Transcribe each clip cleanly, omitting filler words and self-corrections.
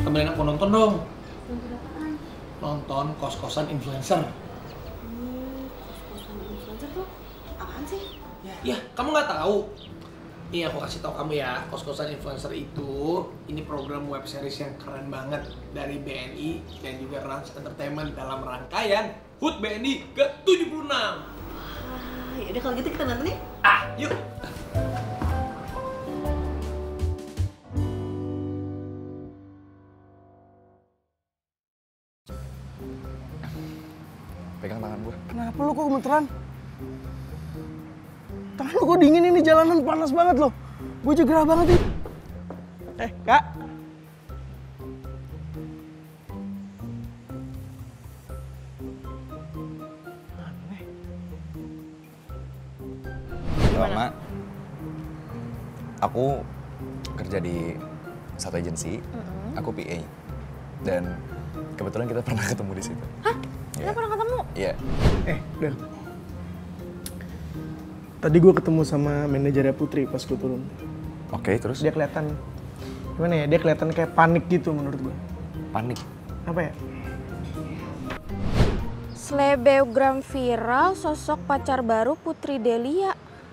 temenin aku nonton dong. Nonton apaan? Nonton kos-kosan influencer. Kos-kosan influencer tuh apaan sih? Ya, kamu nggak tahu? Nih aku kasih tahu kamu ya, kos-kosan influencer itu ini program web series yang keren banget dari BNI dan juga Rans Entertainment dalam rangkaian HUT BNI ke-76. Yaudah kalau gitu kita nonton ya. Yuk. Pegang tangan gue. Kenapa lu kok gemeteran? Tangan lu kok dingin, ini jalanan panas banget loh. Gue juga gerah banget nih. Kak. Lama. Aku kerja di satu agensi. Aku PA. Dan kebetulan kita pernah ketemu di situ. Hah? Kita pernah ketemu? Iya. Del. Tadi gue ketemu sama manajernya Putri pas gue turun. Oke, terus? Dia kelihatan, gimana ya, dia kelihatan kayak panik gitu menurut gue. Panik. Apa ya? Selebgram viral sosok pacar baru Putri Delia.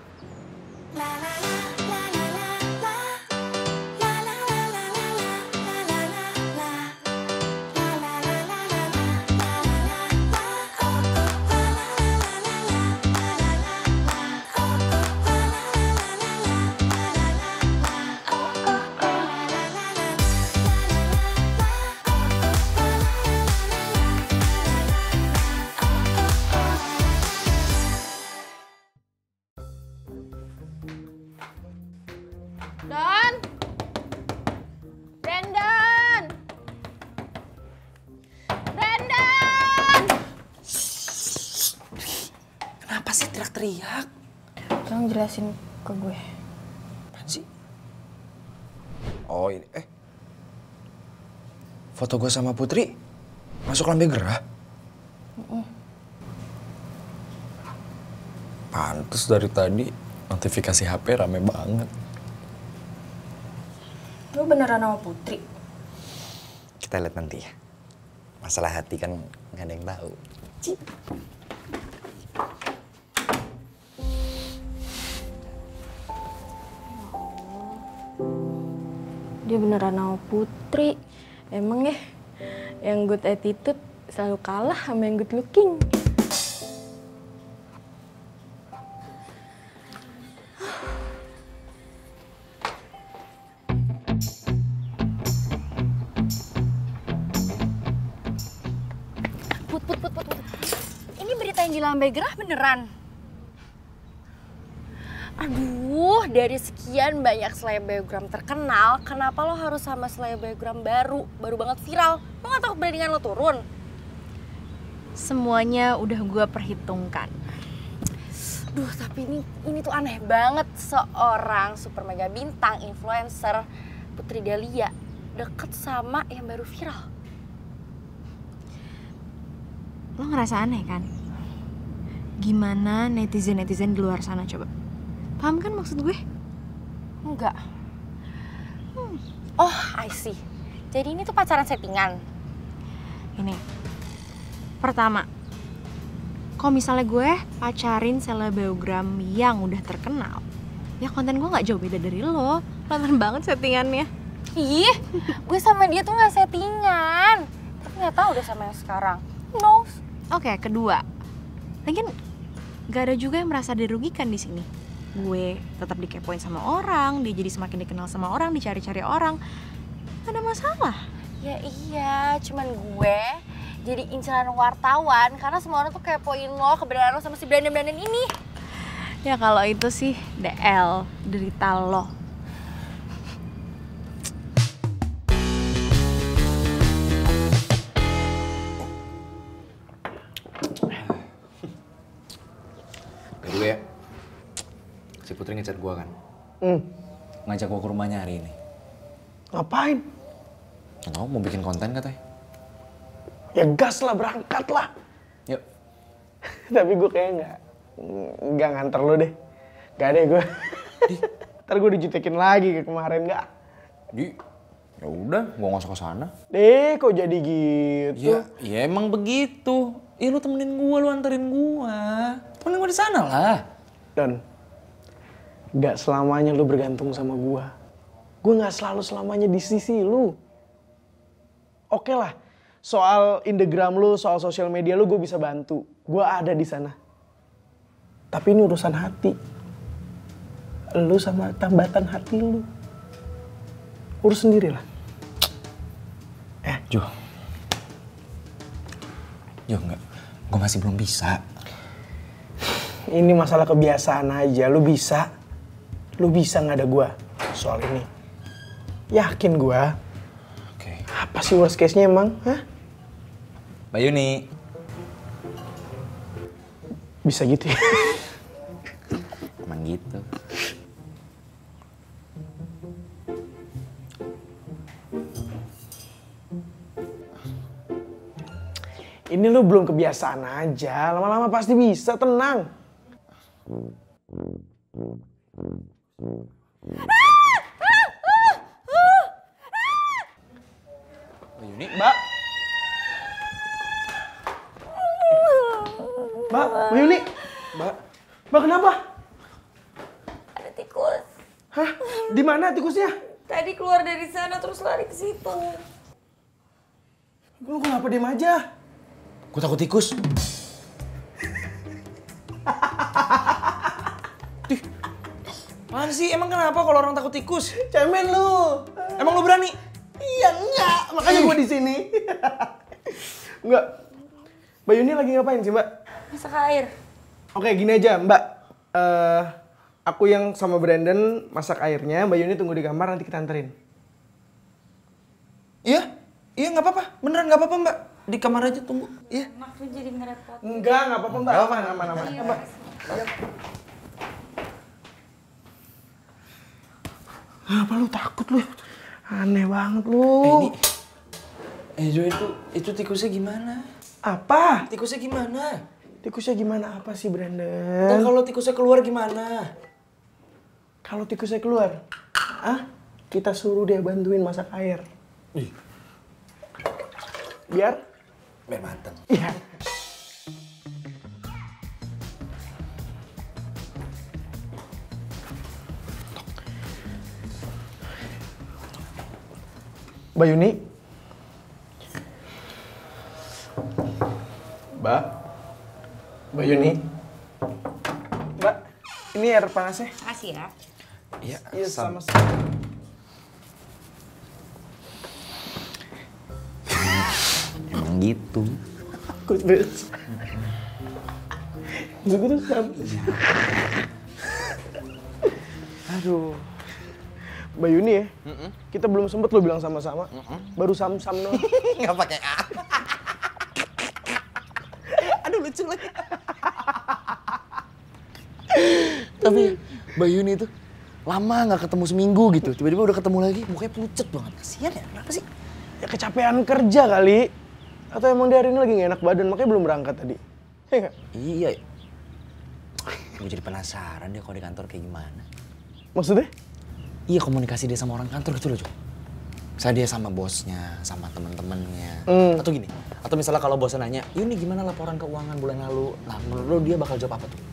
Kenapa sih teriak-teriak? Jangan jelasin ke gue. Apaan sih? Oh ini, foto gue sama Putri masuk lambe gerah? Pantes dari tadi notifikasi HP rame banget. Lu beneran sama Putri? Kita lihat nanti ya. Masalah hati kan nggak ada yang tahu. Dia beneran sama Putri. Emang ya, yang good attitude selalu kalah sama yang good looking. Put. Ini berita yang di lambe gerah beneran? Aduh, dari sekian banyak selebgram terkenal, kenapa lo harus sama selebgram baru banget viral? Lo gak takut brandingan lo turun? Semuanya udah gue perhitungkan. Duh, tapi ini tuh aneh banget. Seorang super mega bintang, influencer, Putri Delia, deket sama yang baru viral. Lo ngerasa aneh kan? Gimana netizen-netizen di luar sana coba? Paham kan maksud gue? Enggak. Oh, I see. Jadi ini tuh pacaran settingan. Ini. Pertama, kalau misalnya gue pacarin selebgram yang udah terkenal, ya konten gue nggak jauh beda dari lo. Kelihatan banget settingannya. Ih, gue sama dia tuh nggak settingan. Tapi nggak tahu deh sama yang sekarang. Who knows? Oke, kedua, lagian gak ada juga yang merasa dirugikan di sini. Gue tetap dikepoin sama orang, dia jadi semakin dikenal sama orang, dicari-cari orang. Gak ada masalah. Ya iya, cuman gue jadi inceran wartawan karena semua orang tuh kepoin lo, kebenaran lo sama si Brandon ini. Ya kalau itu sih DL, derita lo. By the way ya, si Putri ngechat gue kan. Ngajak gue ke rumahnya hari ini. Ngapain? Gak tau, mau bikin konten katanya. Ya gas lah, berangkat lah. Yuk. Tapi gue kayaknya nggak nganter lo deh. Gak deh gue. Ntar gue dijutekin lagi kayak kemarin, nggak? Di, Ya udah, gua nggak usah ke sana. Kok jadi gitu? Ya emang begitu. Ya lu temenin gua, lu anterin gua. Temenin gua di sana lah. Dan nggak selamanya lu bergantung sama gua. Gua nggak selalu selamanya di sisi lu. Oke lah, soal Instagram lu, soal sosial media lu gue bisa bantu. Gua ada di sana. Tapi ini urusan hati. Lu sama tambatan hati lu. Urus sendiri lah. Jo, enggak. Gue masih belum bisa. Ini masalah kebiasaan aja. Lu bisa nggak ada gua soal ini. Yakin gua. Oke. Apa sih worst case-nya emang? Hah? Mbak Yuni. Bisa gitu ya? Emang gitu. Ini lu belum kebiasaan aja. Lama-lama pasti bisa, tenang. Mbak Yuni. Mbak. Mbak Yuni. Mbak kenapa? Ada tikus. Hah? Di mana tikusnya? Tadi keluar dari sana terus lari ke situ. Lu kenapa diem aja? Gue takut tikus. Dih, apaan sih? Emang kenapa kalau orang takut tikus? Cemen lu. Emang lu berani? Iya enggak, makanya gua di sini. Enggak. Mbak Yuni lagi ngapain sih, Mbak? Masak air. Oke, gini aja, Mbak. Aku yang sama Brandon masak airnya, Mbak Yuni tunggu di kamar, nanti kita anterin. Iya, nggak apa-apa. Beneran nggak apa-apa, Mbak. Di kamar aja tunggu. Iya. Mak tuh jadi ngerepot. Enggak apa-apa, Mbak. Aman. Iya, Mbak. Apa lu takut lu? Aneh banget lu. Jo, itu tikusnya gimana? Apa? Tikusnya gimana? Tikusnya gimana apa sih, Brandon? Dan kalau tikusnya keluar gimana? Kalau tikusnya keluar, kita suruh dia bantuin masak air. Ih. Biar Mateng. iya. Mbak Yuni. Mbak Yuni. Mbak, ini air panasnya. Makasih ya. Iya, Iya, sama-sama. Emang gitu. Terus. Terus sama. Aduh. Mbak Yuni ya, kita belum sempet lo bilang sama-sama. Baru sam-sam doang. Nggak pakai A. Aduh, lucu lagi. Tapi Mbak Yuni itu lama nggak ketemu seminggu gitu. Tiba-tiba udah ketemu lagi, mukanya pucet banget. Kasian ya, kenapa sih? Ya kecapean kerja kali. Atau emang dia hari ini lagi gak enak badan, makanya belum berangkat tadi. Ya nggak? Iya. Gue jadi penasaran dia kalau di kantor kayak gimana. Maksudnya? Iya, komunikasi dia sama orang kantor gitu loh, Jo. Misalnya dia sama bosnya, sama teman-temannya. Atau gini, atau misalnya kalau bosnya nanya, Yuni gimana laporan keuangan bulan lalu? Nah, menurut lo dia bakal jawab apa tuh?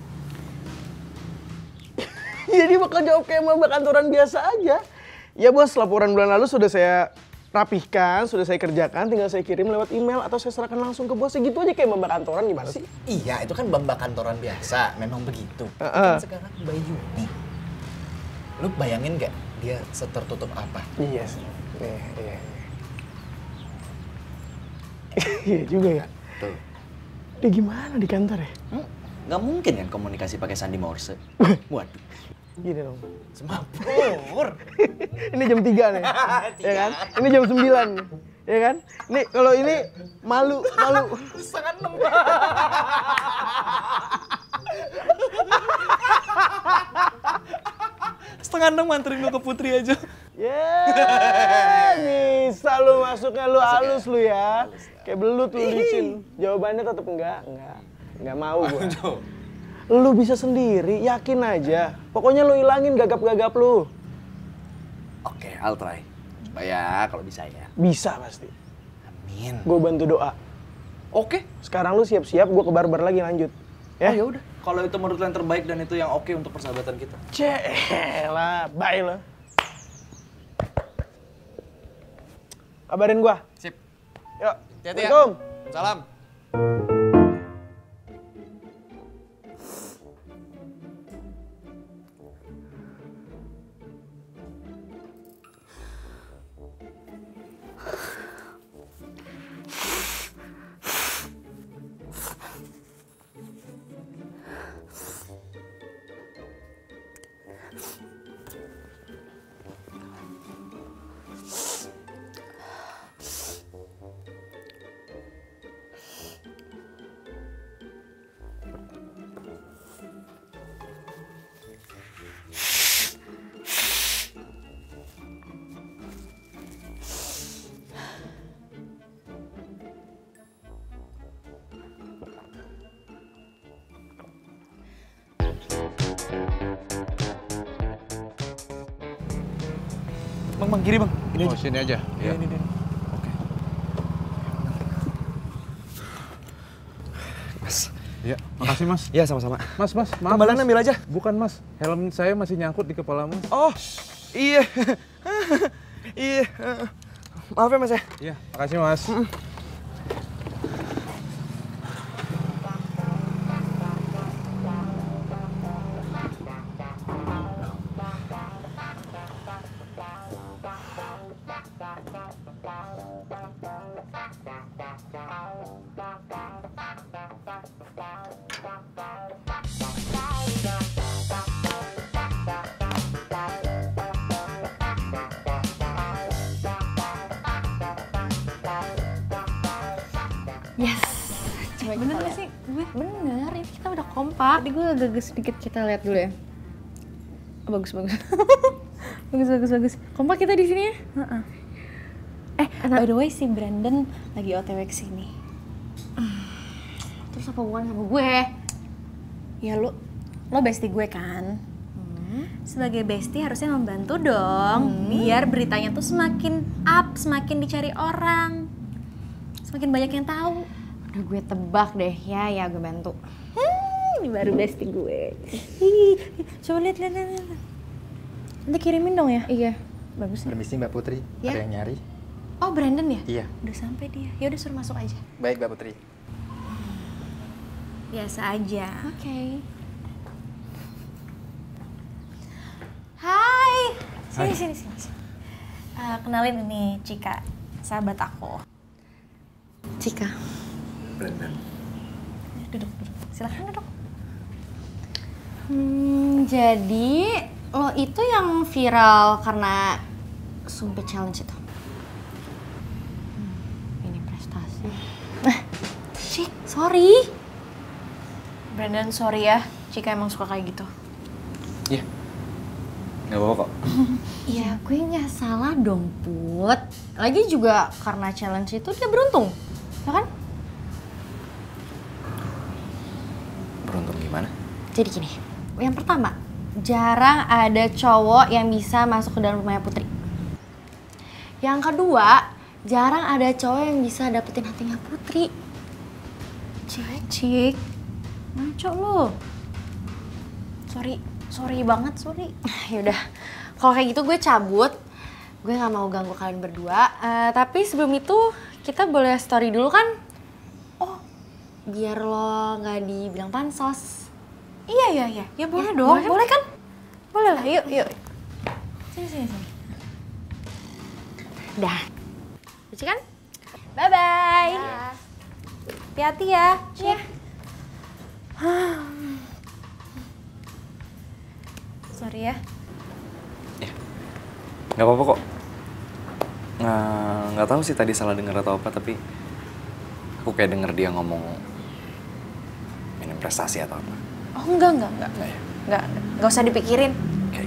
Ya dia bakal jawab kayak mbak kantoran biasa aja. Ya bos, laporan bulan lalu sudah saya rapihkan, sudah saya kerjakan, tinggal saya kirim lewat email atau saya serahkan langsung ke bosnya. Gitu aja kayak mbak kantoran, gimana sih? Iya, itu kan mbak kantoran biasa, memang begitu. Kan sekarang Mbak Yuni. Lu bayangin gak dia setertutup apa? Iya sih. Iya. Iya juga ya. Tuh. Dia gimana di kantor ya? Gak mungkin kan komunikasi pakai sandi Morse. Waduh. Gini dong. Semapur. Ini jam 3 nih. Ya kan? Ini jam 9 nih. Ya kan? Nih kalau ini malu. Setengah 6. Setengah 6 nganterin lu ke Putri aja. Bisa lu masuknya lu halus lu ya. Kayak belut lu licin. Jawabannya tetap enggak. Enggak mau gua. Lu bisa sendiri, yakin aja. Pokoknya lu ilangin gagap-gagap lu. Oke, I'll try. Coba ya, kalau bisa ya. Bisa pasti. Amin. Gue bantu doa. Oke. Sekarang lu siap-siap, gue ke barbar lagi lanjut. Ya? Ya udah. Kalau itu menurut lo yang terbaik dan itu yang oke untuk persahabatan kita. Celah, bye lo. Kabarin gue. Sip. Yuk. Hati-hati ya. Assalamualaikum. Salam. Bang, kiri bang. Ini Oh, sini aja. Ya. Ini. Oke. Mas. Ya, makasih Mas. Ya sama-sama. Mas, maaf. Kembalian Mas. ambil aja. Bukan Mas, helm saya masih nyangkut di kepala Mas. Oh, iya. Iya. Maaf ya mas ya. Iya, makasih Mas. Yes. Coba Bener kita gak lihat. sih gue? Bener, ini kita udah kompak. Tadi gue agak sedikit, kita lihat dulu ya. Oh, bagus. bagus. Kompak kita di sini ya? By the way si Brandon lagi OTW ke sini. Terus apa hubungan sama gue? Ya lo bestie gue kan? Sebagai bestie harusnya membantu dong. Biar beritanya tuh semakin up, semakin dicari orang. Semakin banyak yang tahu. Udah gue tebak deh, ya gue bantu. Ini baru bestie gue. Coba lihat. Nanti kirimin dong ya? Iya. Bagus nih. Permisi Mbak Putri, Ya. ada yang nyari? Oh, Brandon ya? Iya. Udah sampai dia. Ya udah suruh masuk aja. Baik Mbak Putri. Biasa aja. Oke. Hai. Sini. Kenalin ini Cika, sahabat aku. Cika. Brandon. Duduk. Silahkan duduk. Jadi lo itu yang viral karena sumpit challenge itu? Ini prestasi. Cik, sorry. Brandon, sorry ya. Cika emang suka kayak gitu. Iya. Nggak apa-apa kok. Iya, gue nggak salah dong, Put. Lagi juga karena challenge itu dia beruntung, ya kan? Beruntung gimana? Jadi gini, yang pertama, jarang ada cowok yang bisa masuk ke dalam rumahnya Putri. Yang kedua, jarang ada cowok yang bisa dapetin hatinya Putri. Cik, ngaco lo. Sorry banget, sorry. Yaudah, kalau kayak gitu gue cabut. Gue gak mau ganggu kalian berdua. Tapi sebelum itu, kita boleh story dulu kan? Oh, biar lo gak dibilang pansos. Iya. Ya boleh dong. Boleh kan? Boleh lah. Yuk. Sini. Dah. Lucu kan? Bye-bye. Hati-hati ya. Iya. Sorry ya. Nggak apa-apa kok. Nggak tahu sih tadi salah dengar atau apa, tapi aku kayak denger dia ngomong minim prestasi atau apa. Oh, enggak. Nggak ya? Enggak usah dipikirin. Oke.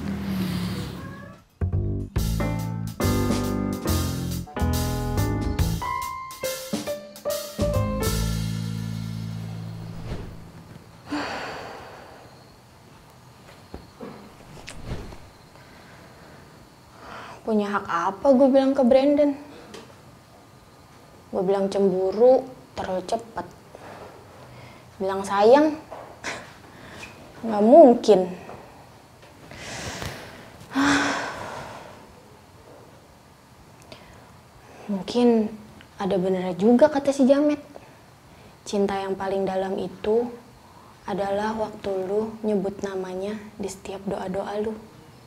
Punya hak apa gue bilang ke Brandon? Gue bilang cemburu terlalu cepat. Bilang sayang, nggak mungkin. Mungkin ada benernya juga kata si Jamet. Cinta yang paling dalam itu adalah waktu lu nyebut namanya di setiap doa-doa lu.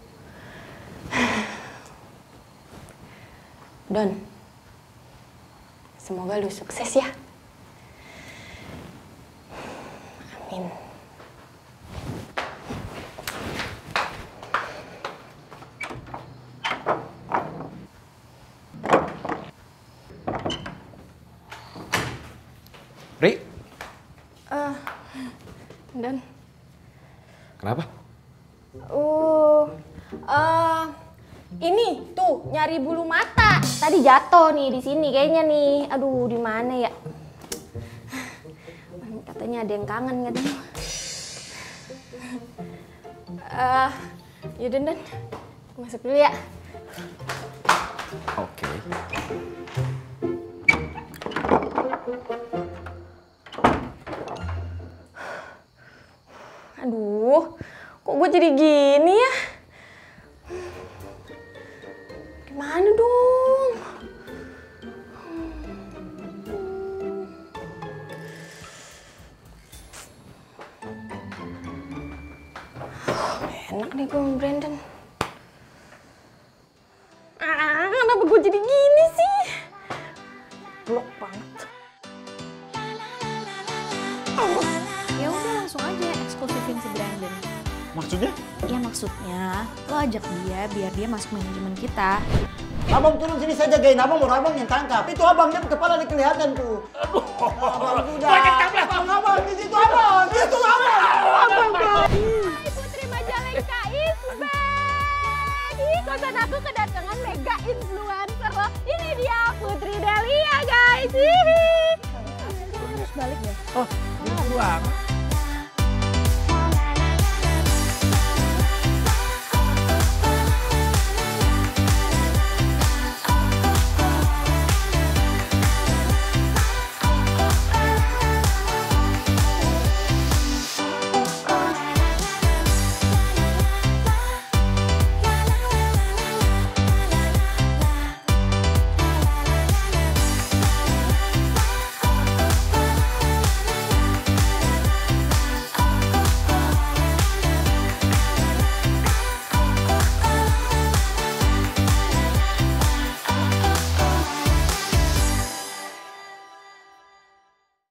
Don, semoga lu sukses ya. Amin. Ri, Don. kenapa? Ini tuh nyari bulu mata. Tadi jatuh nih di sini kayaknya nih. Aduh, di mana ya? Katanya ada yang kangen katanya. Yaudah Don, masuk dulu ya. Oke. Aduh, kok gue jadi gini ya? Gimana dong? Enak nih gue sama Brandon. Kenapa gue jadi gini sih? Blok banget. Ya udah langsung aja eksklusifin si Brandon. Maksudnya? Ya maksudnya lo ajak dia biar dia masuk manajemen kita. Abang turun sini saya jagain abang, baru abang yang tangkap. Itu abangnya kepala kelihatan tuh. Abang udah. Abang di situ abang. Itu abang. Putri Majalengka is back. Ih, kosan aku kedatangan mega influencer loh. Ini dia Putri Delia guys. Hihi. Harus balik ya? Oh, gitu banget.